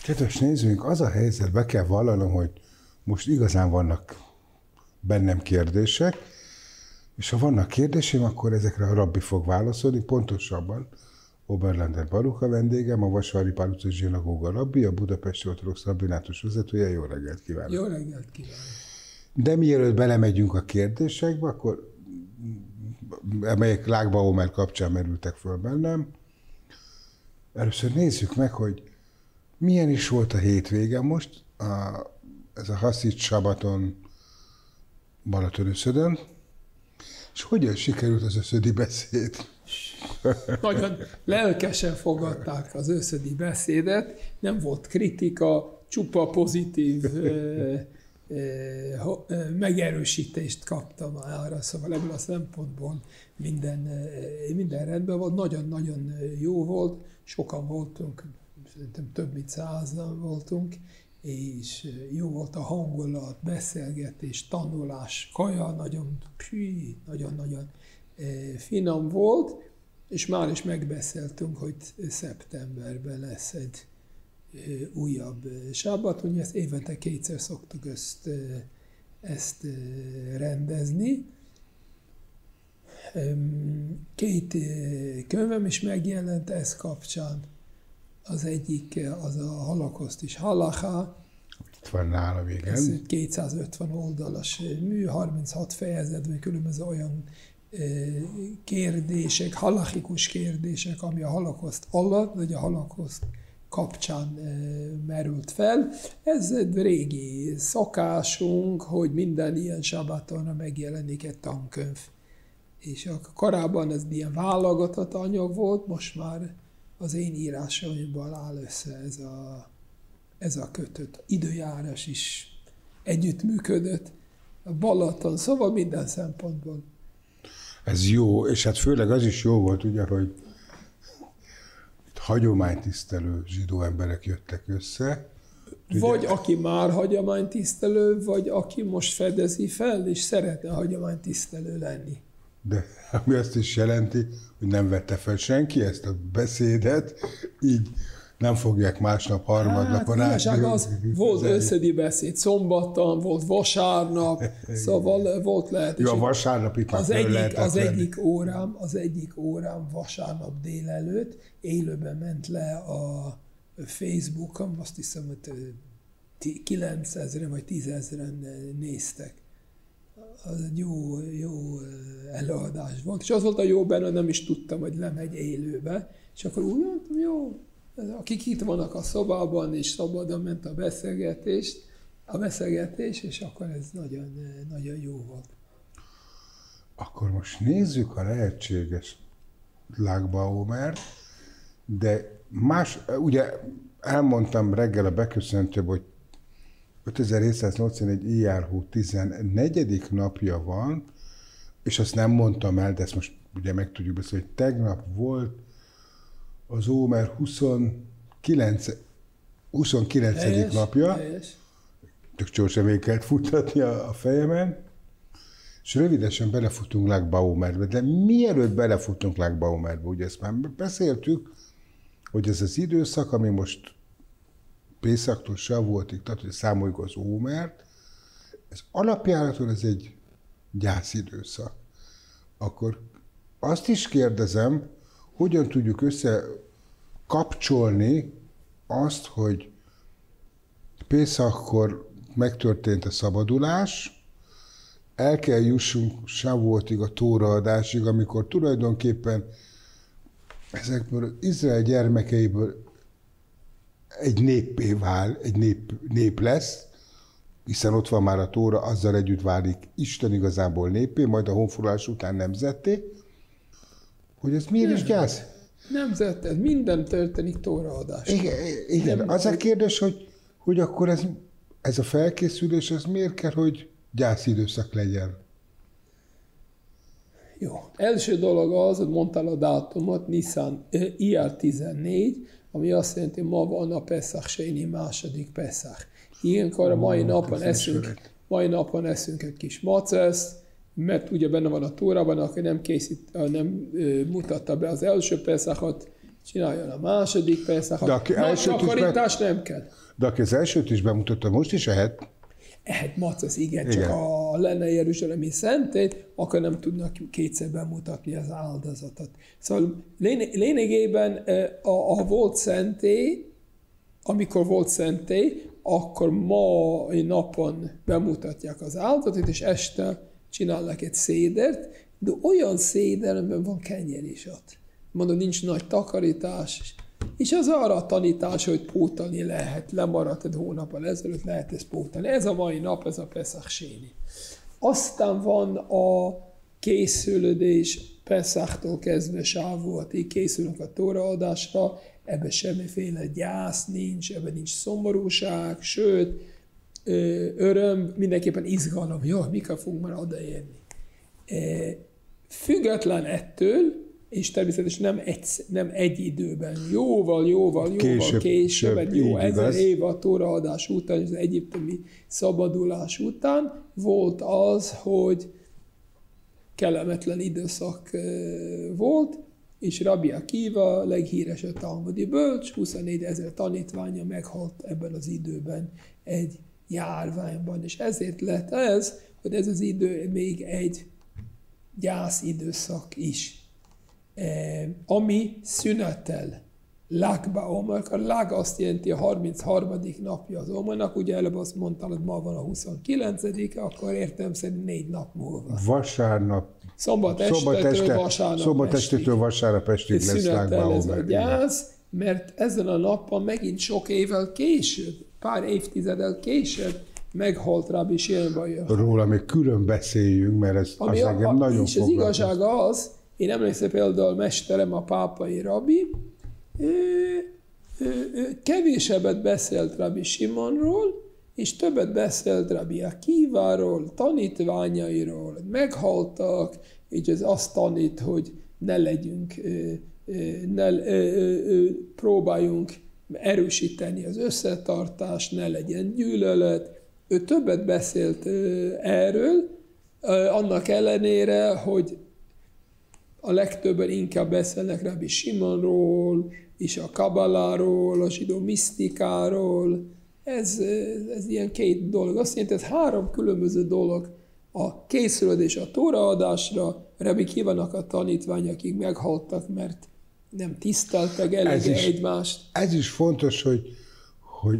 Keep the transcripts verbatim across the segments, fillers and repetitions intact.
Kedves nézőink, az a helyzet, be kell vallanom, hogy most igazán vannak bennem kérdések, és ha vannak kérdéseim, akkor ezekre a rabbi fog válaszolni, pontosabban Oberlander Baruch a vendégem, a Vasvári Pál utcai zsinagóga rabbi, a Budapesti Ortodox rabbinátus vezetője. Jó reggelt kívánok! Jó reggelt kívánok! De mielőtt belemegyünk a kérdésekbe, akkor amelyek Lag BaOmer kapcsán merültek föl bennem, először nézzük meg, hogy milyen is volt a hétvége most, a, ez a Haszid Sabaton Balatonöszödön, és hogyan sikerült az összödi beszéd? Nagyon lelkesen fogadták az összödi beszédet, nem volt kritika, csupa pozitív eh, eh, megerősítést kaptam arra, szóval ebből a szempontból minden, eh, minden rendben volt, nagyon-nagyon jó volt, sokan voltunk, szerintem több mint százan voltunk, és jó volt a hangulat, beszélgetés, tanulás, kaja, nagyon, pű, nagyon-nagyon finom volt, és már is megbeszéltünk, hogy szeptemberben lesz egy újabb sábat, ugye ezt évente kétszer szoktuk ezt, ezt rendezni. Két könyvem is megjelent ez kapcsán. Az egyik az a Holokauszt és Halacha. Itt van nálam, igen. Ez kétszázötven oldalas mű, harminchat fejezetben különböző olyan kérdések, halachikus kérdések, ami a Holokauszt alatt, vagy a Holokauszt kapcsán merült fel. Ez egy régi szokásunk, hogy minden ilyen sábatonra megjelenik egy tankönyv. És korábban ez ilyen válogatott anyag volt, most már az én írásaimból áll össze ez a, ez a kötött. Időjárás is együttműködött, a Balaton, szóval minden szempontból. Ez jó, és hát főleg az is jó volt, ugye, hogy itt hagyománytisztelő zsidó emberek jöttek össze. Ugye? Vagy aki már hagyománytisztelő, vagy aki most fedezi fel, és szeretne hagyománytisztelő lenni. De ami azt is jelenti, hogy nem vette fel senki ezt a beszédet, így nem fogják másnap, harmadnapon hát, át. Az volt összedi beszéd szombaton, volt vasárnap, szóval volt lehetőség. Jó, a vasárnap itt az egyik, az egyik órám, az egyik órám vasárnap délelőtt élőben ment le a Facebookon, azt hiszem, hogy kilencezren vagy tízezren néztek. Az egy jó, jó előadás volt. És az volt a jó benne, hogy nem is tudtam, hogy lemegy élőbe. És akkor úgy mondtam, jó, akik itt vannak a szobában, és szabadon ment a beszélgetés, a beszélgetés, és akkor ez nagyon, nagyon jó volt. Akkor most nézzük a lehetséges Lag BaOmert, de más, ugye elmondtam reggel a beköszöntőben, hogy ötezer-hétszáznyolcvanegy Iyar-hó tizennegyedik napja van, és azt nem mondtam el, de ezt most ugye meg tudjuk beszélni, hogy tegnap volt az Ómer huszonkilencedik helyes, napja, helyes. Csak gyorsan még kellett futtatni a, a fejemen, és rövidesen belefutunk Lag BaOmerbe, de mielőtt belefutunk Lag BaOmerbe, ugye ezt már beszéltük, hogy ez az időszak, ami most Pészaktól Savuotig, tehát hogy számoljuk az Ómert, ez alapjáraton ez egy gyászidőszak. Akkor azt is kérdezem, hogyan tudjuk összekapcsolni azt, hogy Pészakkor megtörtént a szabadulás, el kell jussunk Savuotig a tóraadásig, amikor tulajdonképpen ezekből az Izrael gyermekeiből egy néppé vál, egy nép, nép lesz, hiszen ott van már a Tóra, azzal együtt válik Isten igazából népé, majd a honfoglalás után nemzetté, hogy ez miért nem, is gyász? Nemzet, ez minden történik Tóraadás. Igen, igen. Nem, az a kérdés, hogy, hogy akkor ez, ez a felkészülés, ez miért kell, hogy gyászidőszak legyen? Jó. Első dolog az, hogy mondtál a dátumot, Niszán, Iyar tizennégy, ami azt jelenti, ma van a Peszach Séni második Peszach. Ilyenkor a mai napon eszünk, mai napon eszünk egy kis maceszt, mert ugye benne van a Tórában, aki nem készít, nem mutatta be az első Peszachot, csináljon a második Peszach. De aki Nagy takarítás be... nem kell. De aki az elsőt is bemutatta, most is ehet? Ehet macasz, igen, igen, csak ha lenne Jeruzsálemi szentét, akkor nem tudnak kétszer bemutatni az áldozatot. Szóval lényegében a, a volt szentély, amikor volt szentély, akkor mai napon bemutatják az áldozatot, és este csinálnak egy szédert, de olyan széder, amiben van kenyér is ott. Mondom, nincs nagy takarítás, és az arra a tanítás, hogy pótolni lehet, lemaradt egy hónappal ezelőtt, lehet ezt pótolni. Ez a mai nap, ez a Peszach séni. Aztán van a készülődés, Peszachtól kezdve Sávuatig készülünk a tóraadásra, ebben semmiféle gyász nincs, ebben nincs szomorúság, sőt, öröm, mindenképpen izgalom, jó, mikor fogunk már odaérni. Független ettől, és természetesen nem egy, nem egy időben, jóval, jóval, jóval később, később egy jó ezer év a tóraadás után, az egyiptomi szabadulás után volt az, hogy kellemetlen időszak volt, és Rabbi Akiva, leghíresebb talmudi bölcs, huszonnégy ezer tanítványa meghalt ebben az időben egy járványban, és ezért lett ez, hogy ez az idő még egy gyász időszak is. Eh, ami szünetel Lag BaOmer, a Lag azt jelenti a harmincharmadik napja az Omernak, ugye előbb azt mondtam, hogy ma van a huszonkilencedike, akkor értem szerint négy nap múlva. Vasárnap. Szombat estetől vasárnap Szombat estetől vasárnap estig lesz Lag BaOmer. Ez a gyász, mert ezen a napon megint sok évvel később, pár évtizeddel később meghalt Rabbi Shimon Bar Yochai. Róla még külön beszéljünk, mert ez ami az a, engem nagyon és az igazság az, én emlékszem például a mesterem, a pápai rabbi, ő, ő, ő kevésebbet beszélt Rabbi Simonról, és többet beszélt Rabbi Akiváról, tanítványairól, meghaltak, és ez azt tanít, hogy ne legyünk, ne, próbáljunk erősíteni az összetartást, ne legyen gyűlölet. Ő többet beszélt erről, annak ellenére, hogy a legtöbben inkább beszélnek Rabbi Simonról, és a Kabbaláról, a zsidó misztikáról. Ez, ez ilyen két dolog. Azt jelenti, ez három különböző dolog. A készülődés a tóraadásra, Rabbi Akivának a tanítvány, akik meghaltak, mert nem tiszteltek eléggé egymást. Ez is fontos, hogy, hogy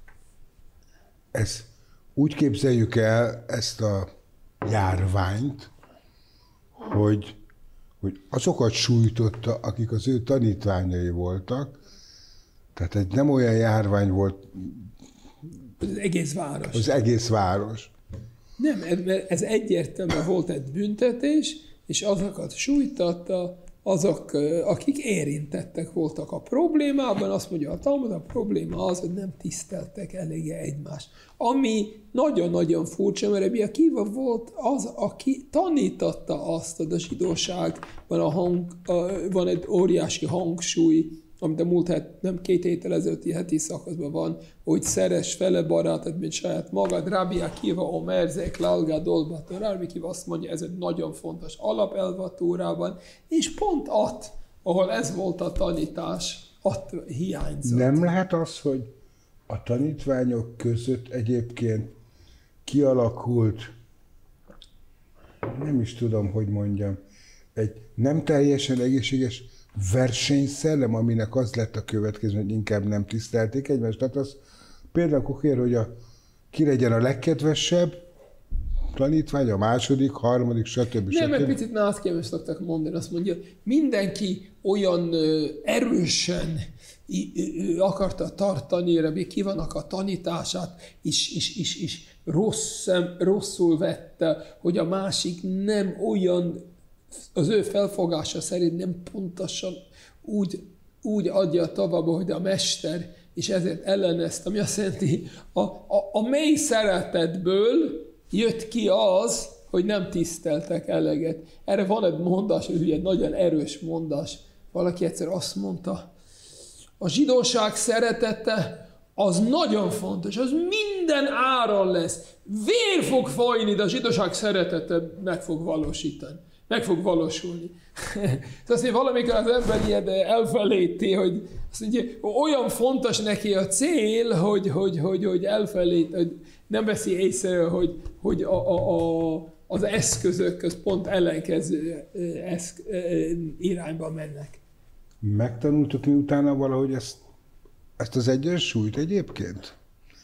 ez, úgy képzeljük el ezt a járványt, hogy hogy azokat sújtotta, akik az ő tanítványai voltak, tehát egy nem olyan járvány volt... Az egész város. Az egész város. Nem, ez egyértelműen volt egy büntetés, és azokat sújtotta, azok, akik érintettek voltak a problémában, azt mondja a Talmud, a probléma az, hogy nem tiszteltek eléggé egymást. Ami nagyon-nagyon furcsa, mert Rabbi Akiva volt az, aki tanította azt, hogy a zsidóságban a hang, a, van egy óriási hangsúly, amit a múlt het, nem két héttel ezelőtti heti szakaszban van, hogy szeress fele barátod, mint saját magad. Rabbi Akiva Omer Zek Lalga Dolba Torá. Rabbi Akiva azt mondja, ez egy nagyon fontos alapelv a Tórában, és pont ott, ahol ez volt a tanítás, ott hiányzott. Nem lehet az, hogy a tanítványok között egyébként kialakult, nem is tudom, hogy mondjam, egy nem teljesen egészséges versenyszellem, aminek az lett a következő, hogy inkább nem tisztelték egymást. Tehát az például kokér, hogy a, ki legyen a legkedvesebb tanítvány, a második, harmadik, stb. Nem, egy picit másképp szoktak mondani, azt mondja, mindenki olyan ö, erősen ö, akarta tartani, Rabbi Akivának a tanítását, és, és, és, és rossz, rosszul vette, hogy a másik nem olyan, az ő felfogása szerint nem pontosan úgy, úgy adja tovább, hogy a mester, és ezért ellenezte, ami azt jelenti, a, a, a mély szeretetből jött ki az, hogy nem tiszteltek eleget. Erre van egy mondás, egy nagyon erős mondás. Valaki egyszer azt mondta, a zsidóság szeretete az nagyon fontos, az minden áron lesz. Vér fog folyni, de a zsidóság szeretete meg fog valósítani. meg fog valósulni. Tehát azt valamikor az ember ilyen elfelejti, hogy azt mondja, olyan fontos neki a cél, hogy, hogy, hogy, hogy elfelejt, hogy nem veszi észre, hogy, hogy a, a, a, az eszközök köz pont ellenkező eszk, irányba mennek. Megtanultuk mi utána valahogy ezt, ezt az egyensúlyt egyébként?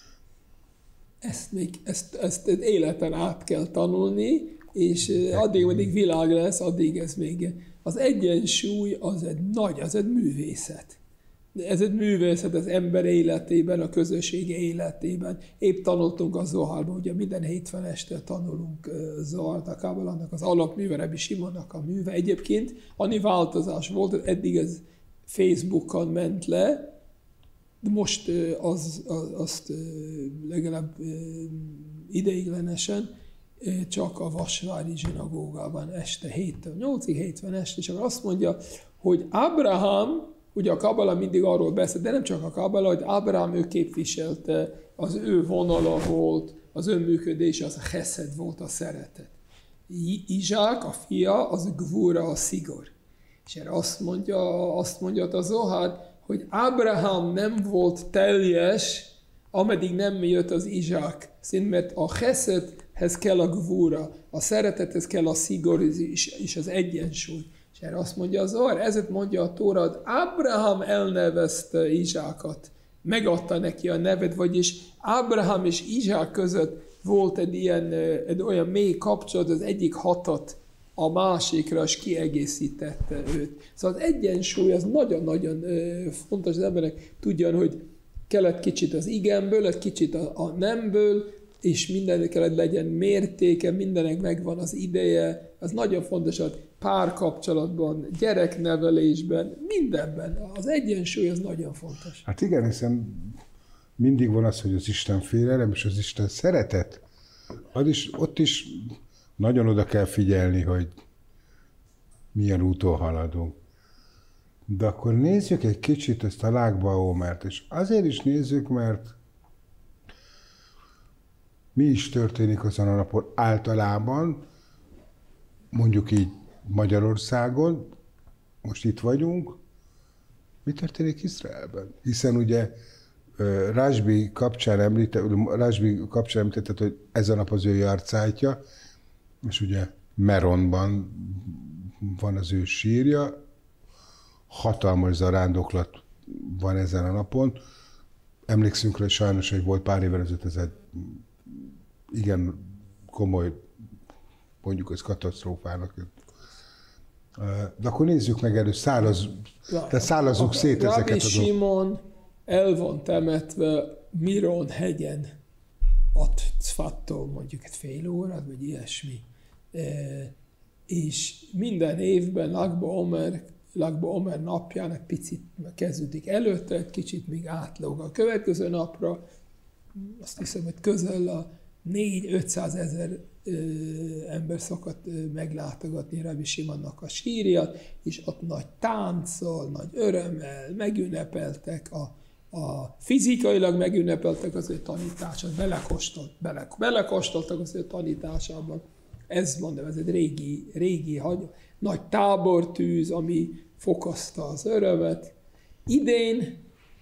Ezt, még, ezt, ezt életen át kell tanulni, és addig, addig világ lesz, addig ez még... Az egyensúly az egy nagy, az egy művészet. Ez egy művészet az ember életében, a közösség életében. Épp tanultunk a Zohárban, ugye minden hétfőn este tanulunk Zohart, a Kábalának az alapműve, Rabbi Simonnak a műve. Egyébként annyi változás volt, eddig ez Facebookon ment le, de most az, az, azt legalább ideiglenesen csak a Vasvári zsinagógában este héttől nyolcig, hétfőn este, és akkor azt mondja, hogy Ábrahám, ugye a Kabala mindig arról beszél, de nem csak a Kabala, hogy Ábrahám ő képviselte, az ő vonala volt, az önműködés, az a cheszed volt, a szeretet. Izsák, a fia, az gvura, a szigor. És erre azt mondja, azt mondja a Zohár, hogy Ábrahám nem volt teljes, ameddig nem jött az Izsák szint, mert a cheszedhez kell a gvura, a szeretethez kell a szigor és az egyensúly. És erre azt mondja az Zohár, ezért mondja a Tóra, hogy Ábrahám elnevezte Izsákat, megadta neki a nevet, vagyis Ábrahám és Izsák között volt egy, ilyen, egy olyan mély kapcsolat, az egyik hatott a másikra, és kiegészítette őt. Szóval az egyensúly az nagyon-nagyon fontos, az emberek tudjan, hogy kellett kicsit az igenből, egy kicsit a, a nemből, és mindennek kellett legyen mértéke, mindennek megvan az ideje. Az nagyon fontos a párkapcsolatban, gyereknevelésben, mindenben. Az egyensúly az nagyon fontos. Hát igen, hiszen mindig van az, hogy az Isten félelem és az Isten szeretet. Az is, ott is nagyon oda kell figyelni, hogy milyen úton haladunk. De akkor nézzük egy kicsit ezt a Lag BaOmert, és azért is nézzük, mert mi is történik azon a napon általában, mondjuk így Magyarországon, most itt vagyunk, mi történik Izraelben? Hiszen ugye Rásbi kapcsán említett, Rásbi kapcsán említett, hogy ez a nap az ő járcájtja, és ugye Meronban van az ő sírja, hatalmas zarándoklat van ezen a napon. Emlékszünk rá sajnos, hogy volt pár évvel ezelőtt ez egy igen komoly, mondjuk ez katasztrófának. De akkor nézzük meg előtt, szállaz, tehát szállazzuk szét ezeket a dolgokat. Rabbi Simon el van temetve Miron hegyen, ott Cfattól mondjuk egy fél órát, vagy ilyesmi. E, és minden évben Lag BaOmer, Lag BaOmer napjának picit kezdődik előtte, egy kicsit még átlóg a következő napra. Azt hiszem, hogy közel a négy-ötszáz ezer ember szokott meglátogatni Rabbi Simonnak a sírját, és ott nagy tánccal, nagy örömmel megünnepeltek, a, a fizikailag megünnepeltek az ő tanítását, belekostolt, bele, belekostoltak az ő tanításában. Ez mondom, ez egy régi, régi hagy, nagy tábortűz, ami fokozta az örömet. Idén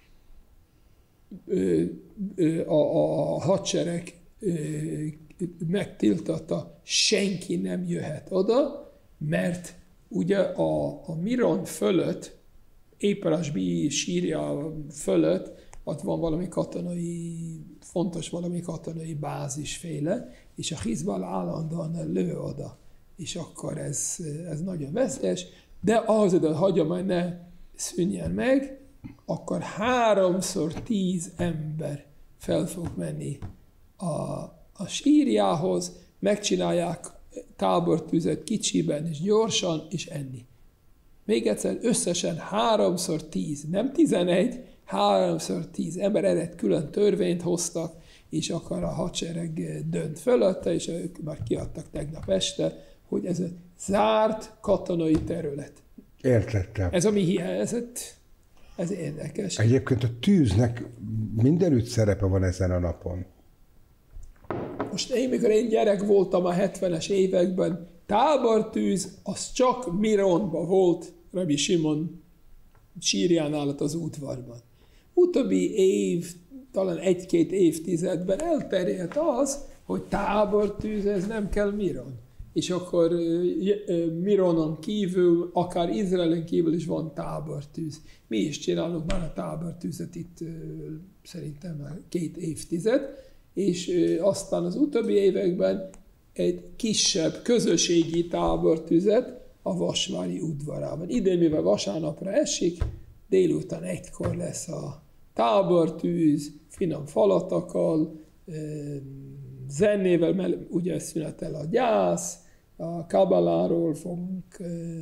ö, ö, a, a hadsereg ö, megtiltotta, senki nem jöhet oda, mert ugye a, a Miron fölött, Éperasbi sírja fölött, ott van valami katonai, fontos valami katonai bázisféle, és a Hizballah állandóan lő oda. És akkor ez, ez nagyon veszélyes, de ahhoz, hogy a hagyomány ne szűnjen meg, akkor háromszor tíz ember fel fog menni a, a sírjához, megcsinálják tábortüzet kicsiben és gyorsan, és enni. Még egyszer, összesen háromszor tíz, nem tizenegy, háromszor tíz ember, erre külön törvényt hoztak, és akkor a hadsereg dönt fölötte, és ők már kiadtak tegnap este, hogy ez egy zárt katonai terület. Értettem. Ez a mi hiányzat, ez érdekes. Egyébként a tűznek mindenütt szerepe van ezen a napon. Most én, mikor én gyerek voltam a hetvenes években, tábortűz az csak Mironban volt, Rabbi Simon sírjánál az udvarban. Utóbbi év, talán egy-két évtizedben elterjedt az, hogy tábortűz, ez nem kell Miron. És akkor Mironon kívül, akár Izraelen kívül is van tábortűz. Mi is csinálunk már a tábortűzet itt szerintem már két évtized, és aztán az utóbbi években egy kisebb közösségi tábortüzet a Vasvári udvarában. Idén, mivel vasárnapra esik, délután egykor lesz a tábortűz, finom falatakkal, zenével, mert ugye szünetel a gyász, a kabaláról fogunk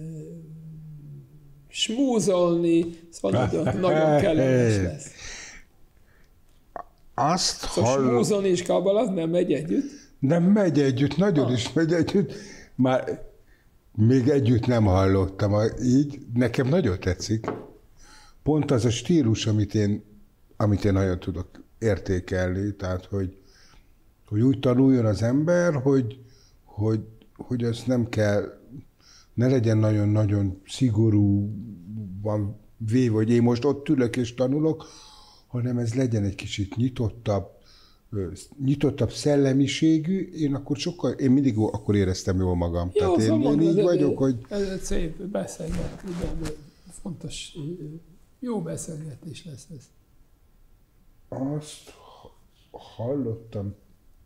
smúzolni, szóval nagyon, nagyon kellemes lesz. Azt szóval hall... smúzolni és kabalát nem megy együtt? Nem megy együtt, nagyon ah. is megy együtt. Már még együtt nem hallottam így. Nekem nagyon tetszik. Pont az a stílus, amit én, amit én nagyon tudok értékelni, tehát hogy, hogy úgy tanuljon az ember, hogy, hogy, hogy az nem kell, ne legyen nagyon-nagyon szigorú, van véve, hogy én most ott ülök és tanulok, hanem ez legyen egy kicsit nyitottabb, nyitottabb szellemiségű, én akkor sokkal, én mindig akkor éreztem jól magam. Jó, Tehát én, én így vagyok, hogy... Ez egy szép beszélgetés, fontos, jó beszélgetés lesz ez. Azt hallottam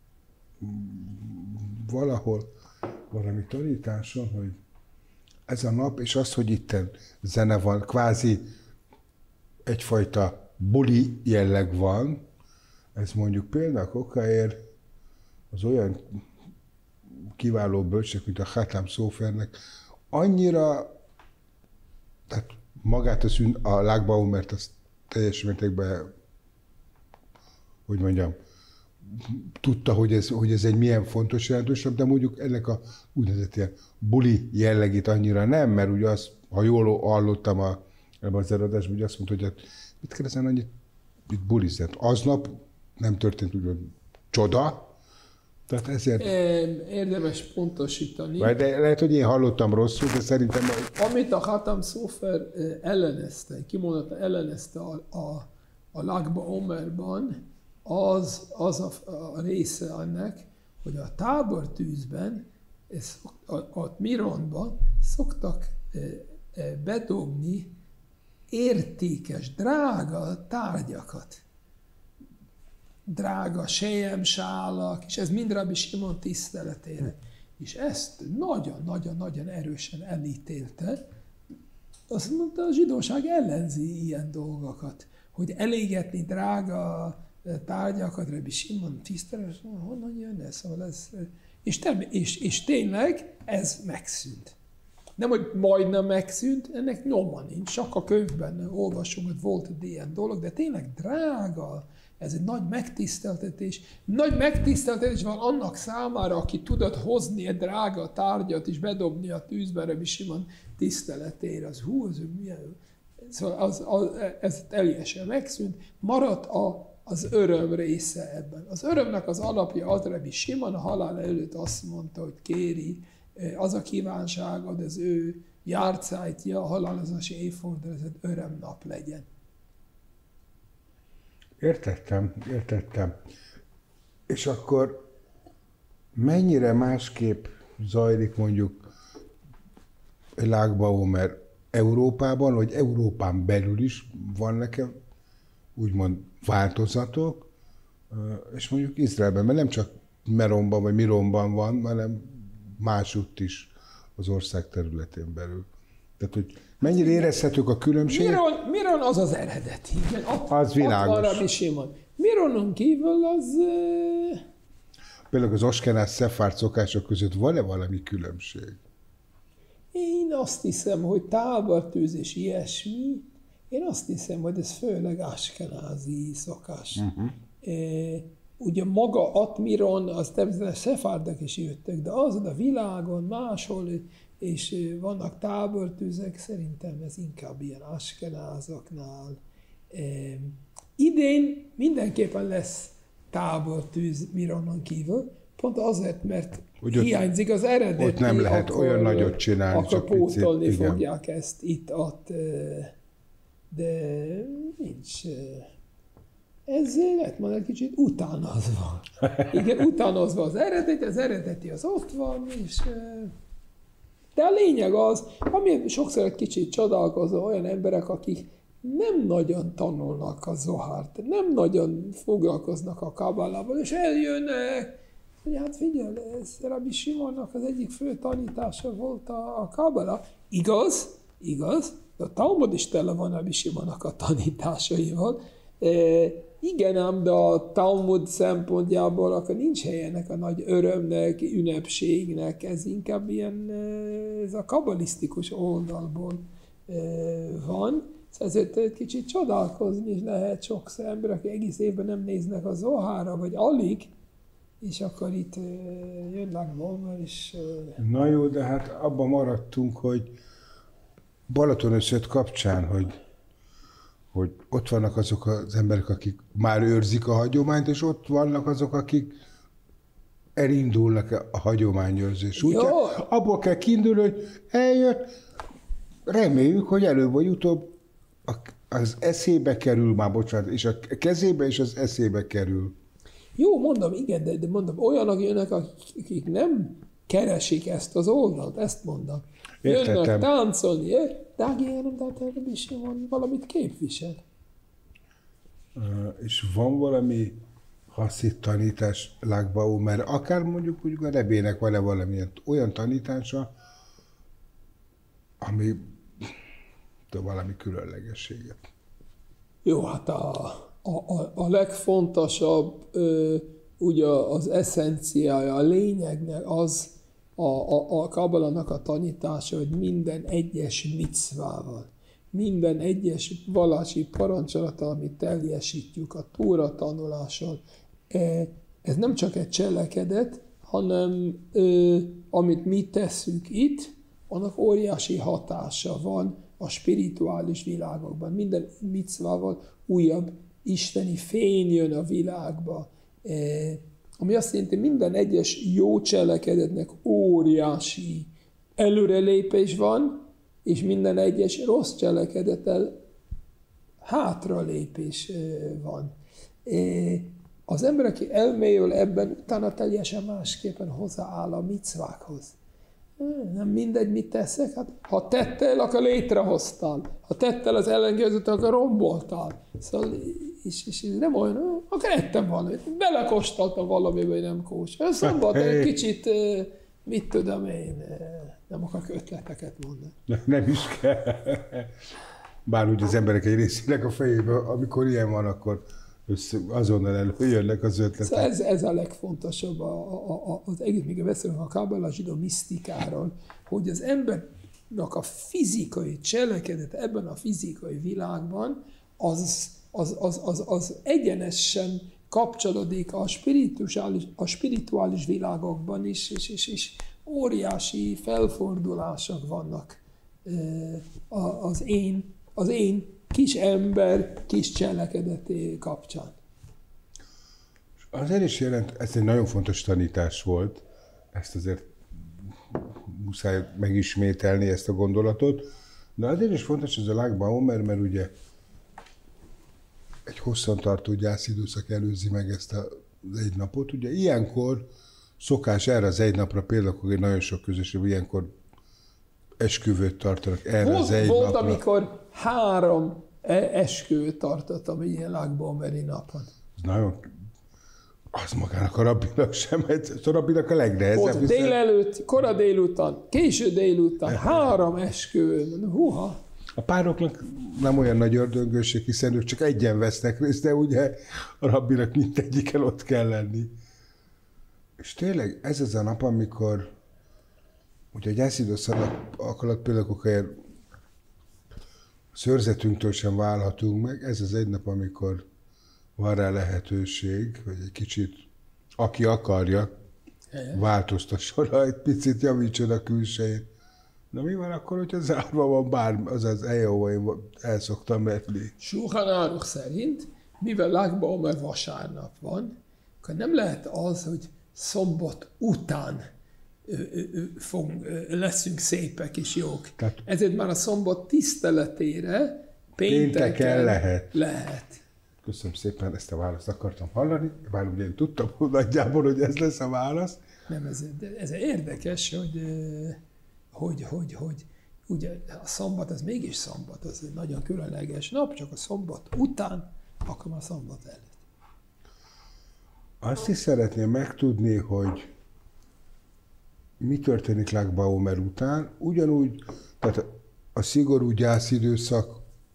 valahol valami tanításon, hogy ez a nap, és az, hogy itten zene van, kvázi egyfajta buli jelleg van, ez mondjuk például Kokáért az olyan kiváló bölcsek, mint a Hatam Szófernek, annyira, tehát magát az ün, a Lágbaumert azt teljes mértékben, hogy mondjam, tudta, hogy ez, hogy ez egy milyen fontos jelentősebb, de mondjuk ennek a úgynevezett ilyen buli jellegét annyira nem, mert ugye az, ha jól hallottam a, ebben az előadásban, ugye azt mondta, hogy hát, mit kell ezen annyit itt bulizni? Aznap nem történt úgy, hogy csoda, tehát ezért... Érdemes pontosítani. De lehet, hogy én hallottam rosszul, de szerintem... Amit a Hatam Szófer ellenezte, kimondottan ellenezte a, a, a Lag BaOmerban, az, az a, a része annak, hogy a tábortűzben, ez, a, a Mironban szoktak bedobni értékes, drága tárgyakat. Drága selyemsálak, és ez mind Rabbi Simon tiszteletére. És ezt nagyon-nagyon-nagyon erősen elítélte. Azt mondta, a zsidóság ellenzi ilyen dolgokat. Hogy elégetni drága tárgyakat, Rabbi Simon tisztelet, honnan jön ez? Szóval ez és, term- és, és tényleg ez megszűnt. Nem, hogy majdnem megszűnt, ennek nyoma nincs. Csak a könyvben olvasunk, hogy volt egy ilyen dolog, de tényleg drága. Ez egy nagy megtiszteltetés. Nagy megtiszteltetés van annak számára, aki tudott hozni egy drága tárgyat és bedobni a tűzbe, Rabbi Simon tiszteletére. Az hú, az milyen... Szóval az, az, ez teljesen megszűnt. Maradt a, az öröm része ebben. Az örömnek az alapja az, Rabbi Simon a halál előtt azt mondta, hogy kéri, az a kívánságod, az ő járcájtja, a halálozási évforduló, ez egy örömnap legyen. Értettem, értettem. És akkor mennyire másképp zajlik mondjuk Lag BaOmer Európában, hogy Európán belül is van nekem úgymond változatok, és mondjuk Izraelben, mert nem csak Meronban vagy Mironban van, hanem másutt is az ország területén belül. Tehát, hogy mennyire érezhetők a különbségek? Miron, Miron az az eredeti. Igen, ott, az világos. Ott van Rabbi Simon. Mironon kívül az... Például az askenáz szefárd szokások között van-e valami különbség? Én azt hiszem, hogy tábortűz és ilyesmi, én azt hiszem, hogy ez főleg askenázi szokás. Uh-huh. E, ugye maga Atmiron, az természetesen szefárdok is jöttek, de azon a világon máshol, és vannak tábortűzek, szerintem ez inkább ilyen askenázaknál. E, idén mindenképpen lesz tábortűz Mironon kívül, Pont azért, mert hogy ott, hiányzik az eredeti. Ott nem lehet akkor, olyan nagyot csinálni, akkor csak pótolni picit, fogják igen. ezt itt-ott, de nincs. Ez lett már egy kicsit utánozva. Igen, utánozva az eredeti, az eredeti az ott van, és... De a lényeg az, ami sokszor egy kicsit csodálkozó, olyan emberek, akik nem nagyon tanulnak a Zohárt, nem nagyon foglalkoznak a Kábálával, és eljönnek, hogy hát figyelj, ez Rabbi Simonnak az egyik fő tanítása volt a, a Kábála. Igaz, igaz, de a Talmud is tele van Rabbi Simonnak a tanításaival. E, igen ám, de a Talmud szempontjából akkor nincs helyenek a nagy örömnek, ünnepségnek, ez inkább ilyen, ez a kabalisztikus oldalból van. Ezért egy kicsit csodálkozni is lehet sokszor ember, aki egész évben nem néznek a Zohárra, vagy alig, és akkor itt jön Lágbolmer, és... Na jó, de hát abban maradtunk, hogy Balatonösszöt kapcsán, hogy hogy ott vannak azok az emberek, akik már őrzik a hagyományt, és ott vannak azok, akik elindulnak a hagyományőrzés útján. Abból kell kiindulni, hogy eljött, reméljük, hogy előbb vagy utóbb az eszébe kerül, már bocsánat, és a kezébe és az eszébe kerül. Jó, mondom, igen, de, de mondom, olyanok jönnek, akik nem keresik ezt az oldalt, ezt mondom. Értettem. Jönnek táncolni, de nem táncolni, is van, valamit képvisel. Uh, és van valami haszid tanítás Lágbaó, mert akár mondjuk, mondjuk a Rebének van-e valamilyen olyan tanítása, ami valami különlegességet. Jó, hát a, a, a, a legfontosabb ö, ugye az eszenciája, a lényegnek az, a, a, a Kábálának a tanítása, hogy minden egyes micvával, minden egyes vallási parancsolattal, amit teljesítjük a Tóra tanulással, ez nem csak egy cselekedet, hanem amit mi tesszük itt, annak óriási hatása van a spirituális világokban. Minden micvával újabb isteni fény jön a világba. Ami azt jelenti, minden egyes jó cselekedetnek óriási előrelépés van, és minden egyes rossz cselekedettel hátralépés van. Az ember, aki elmélyül ebben, utána teljesen másképpen hozzááll a micvákhoz. Nem mindegy, mit teszek. Hát, ha tettel, akkor létrehoztál. Ha tettel az ellenkezőt, akkor romboltál. Szóval, és, és nem olyan, akkor ettem valamit. Belekóstoltam valamiben, hogy nem kóstoltam. Szombat egy kicsit, mit tudom én, nem akarok ötleteket mondani. Nem is kell. Bár úgy az emberek egy részének a fejében, amikor ilyen van, akkor azonnal előjönnek az ötletek. Szóval ez, ez a legfontosabb a, a, a, az egész, még beszélünk a Kábála, a zsidó misztikáról, hogy az embernek a fizikai cselekedet ebben a fizikai világban az, az, az, az, az egyenesen kapcsolódik a spirituális, a spirituális világokban is, és, és, és óriási felfordulások vannak az én, az én kis ember, kis cselekedeté kapcsán. Azért is jelent, ez egy nagyon fontos tanítás volt, ezt azért muszáj megismételni ezt a gondolatot, de azért is fontos ez a Lágbaó, mert, mert ugye egy hosszantartó gyászidőszak előzi meg ezt az egy napot. Ugye ilyenkor szokás erre az egy napra, például hogy nagyon sok közösség, ilyenkor esküvőt tartanak erre volt, az egy volt, napra. Volt, amikor három esküvőt tartottam egy ilyen Lágbaumeri napon. Ez nagyon... Az magának a rabbinak sem, a rabbinak a legnehezebb. Volt hiszen... délelőtt, kora délután, késő délután, három esküvő. Húha! A pároknak nem olyan nagy ördöngőség, hiszen ők csak egyen vesznek részt, de ugye a rabbinak mindegyiken ott kell lenni. És tényleg ez az a nap, amikor ugye a gyászidőszak alatt például akár szőrzetünktől sem válhatunk meg, ez az egy nap, amikor van rá lehetőség, hogy egy kicsit, aki akarja, változtasson, egy picit javítson a külsejét. Na mi van akkor, hogyha zárva van bár, azaz eljövő, én el szoktam menni. Shulchan Aruch szerint, mivel Lágbaumeri vasárnap van, akkor nem lehet az, hogy szombat után fog, leszünk szépek és jók. Tehát ezért már a szombat tiszteletére pénteken, pénteken lehet. lehet. Köszönöm szépen, ezt a választ akartam hallani, bár ugye én tudtam nagyjából, hogy ez lesz a válasz. Nem, ez, ez érdekes, hogy, hogy, hogy, hogy ugye a szombat, az mégis szombat, az egy nagyon különleges nap, csak a szombat után, akkor a szombat előtt. Azt is szeretném megtudni, hogy mi történik Lag BaOmer után, ugyanúgy, tehát a szigorú gyászidőszak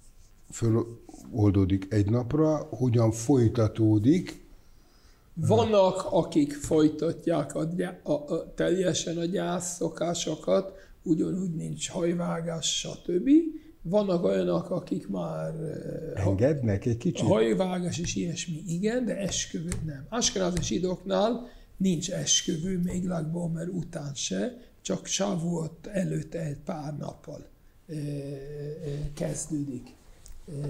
föloldódik egy napra, hogyan folytatódik. Vannak, akik folytatják a, a, a, teljesen a gyász szokásokat, ugyanúgy nincs hajvágás, stb. Vannak olyanok, akik már engednek egy kicsit? Hajvágás és ilyesmi, igen, de esküvő nem. Ashkenazi zsidóknál nincs esküvő, még Lag BaOmer után se, csak Shavuot előtt egy pár nappal e, e, kezdődik. E,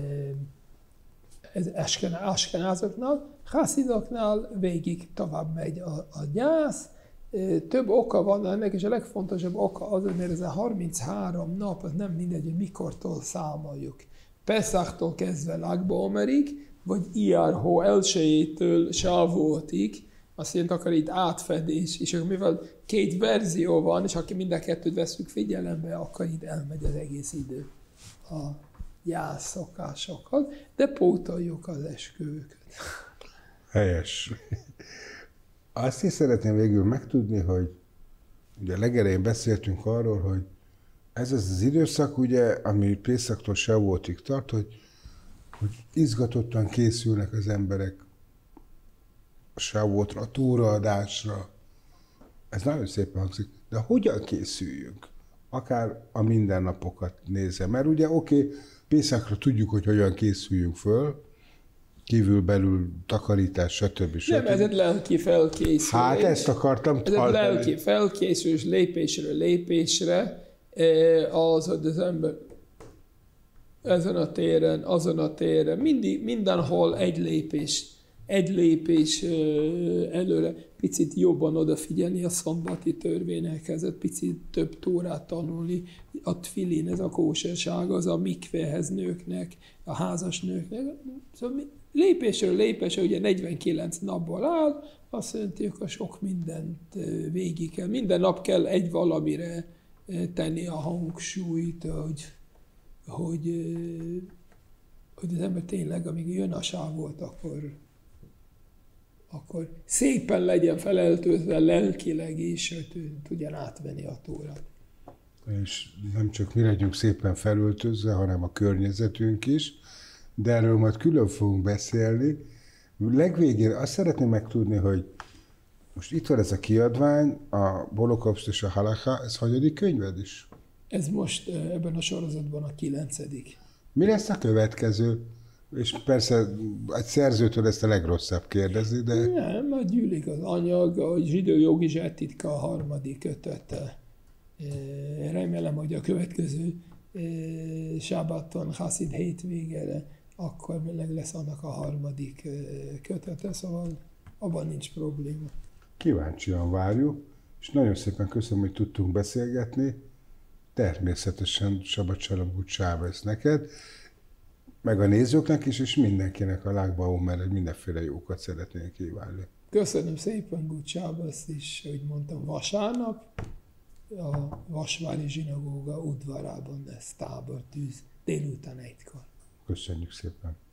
ez ashkenázoknál, hászidoknál végig tovább megy a, a gyász. E, több oka van ennek, és a legfontosabb oka az, mert ez a harminchárom nap, az nem mindegy, hogy mikortól számoljuk. Peszachtól kezdve Lag BaOmerig, vagy Iyar hó elsejétől Shavuotig, azt jelenti, akkor itt átfedés, és mivel két verzió van, és ha mind a kettőt veszünk figyelembe, akkor itt elmegy az egész idő a gyász szokásokkal, de pótoljuk az esküvőket. Helyes. Azt is szeretném végül megtudni, hogy ugye legelején beszéltünk arról, hogy ez az az időszak, ugye, ami Pészaktól Shavuotig tart, hogy, hogy izgatottan készülnek az emberek a Shavuotra, a túraadásra. Ez nagyon szépen hangzik. De hogyan készüljünk? Akár a mindennapokat nézve. Mert ugye oké, okay, Pészakra tudjuk, hogy hogyan készüljünk föl, kívül-belül takarítás, stb. stb. Nem, ez egy lelki felkészülés. Hát ezt akartam Ez egy lelki felkészülés lépésről lépésre, az, hogy az ember ezen a téren, azon a téren, mindig, mindenhol egy lépés, egy lépés előre, picit jobban odafigyelni a szombati törvényekhez, picit több tórát tanulni, a tfilin, ez a kóserság, az a mikvéhez nőknek, a házas nőknek. Szóval lépésről lépésre, ugye negyvenkilenc napból áll, azt jelenti, hogy sok mindent végig kell. Minden nap kell egy valamire tenni a hangsúlyt, hogy, hogy, hogy az ember tényleg, amíg jön a Shavuot, akkor, akkor szépen legyen feleltőzve lelkileg is, hogy tudjan átvenni a tórát. És nem csak mi legyünk szépen felöltözve, hanem a környezetünk is, de erről majd külön fogunk beszélni. Legvégén azt szeretném megtudni, hogy most itt van ez a kiadvány, a Holokauszt és a Halacha, ez hanyadik könyved is? Ez most ebben a sorozatban a kilencedik. Mi lesz a következő? És persze egy szerzőtől ezt a legrosszabb kérdezni, de... Nem, mert gyűlik az anyag, a zsidó jogi zsettitka a harmadik kötete. Remélem, hogy a következő sábaton, Haszid hétvégére, akkor meg lesz annak a harmadik kötete, szóval abban nincs probléma. Kíváncsian várjuk, és nagyon szépen köszönöm, hogy tudtunk beszélgetni. Természetesen Sabbat Shalom Gut Shabbos neked, meg a nézőknek is, és mindenkinek a Lag BaOmer, mindenféle jókat szeretnénk kívánni. Köszönöm szépen Gut Shabbos is, hogy mondtam, vasárnap a Vasvári zsinagóga udvarában lesz tábortűz délután egykor. Köszönjük szépen.